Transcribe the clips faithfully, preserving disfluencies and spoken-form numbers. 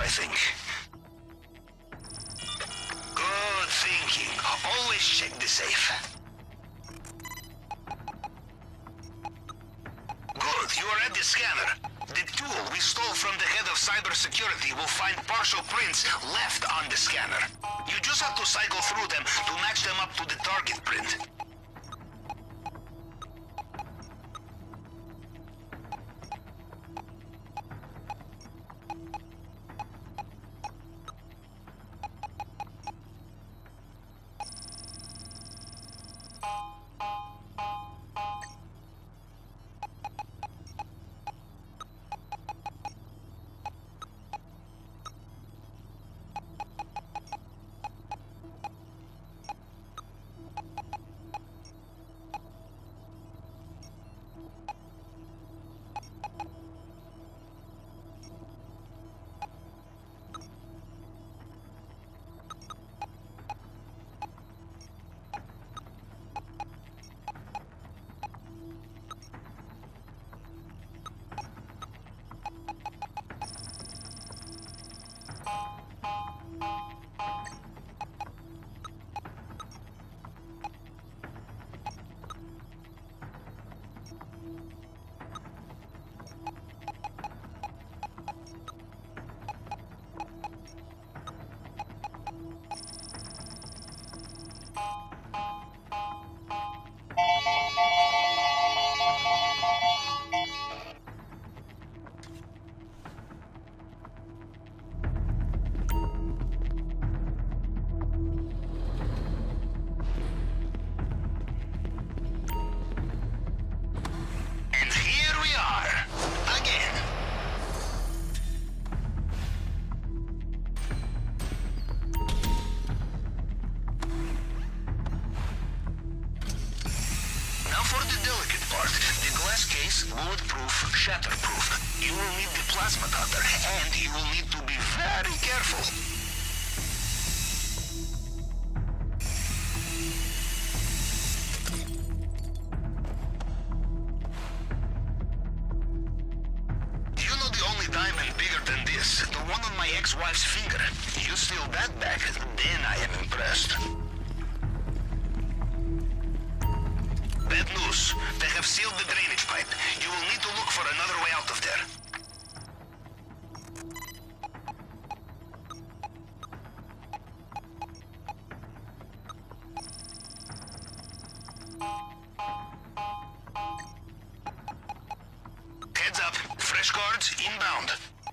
I think. Good thinking. Always check the safe. Good, you are at the scanner. The tool we stole from the head of cybersecurity will find partial prints left on the scanner. You just have to cycle through them to match them up to the target print. Bulletproof, shatterproof. You will need the plasma cutter, and you will need to be very careful. You know the only diamond bigger than this, the one on my ex-wife's finger. You steal that back, then I am impressed. Bad news. They have sealed the drainage pipe. You will need to look for another way out of there. Heads up. Fresh guards inbound.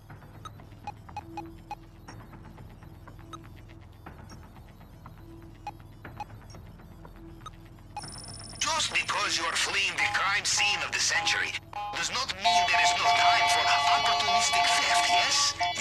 Just because you are fleeing the crime scene of the century does not mean there is no time for opportunistic theft, yes?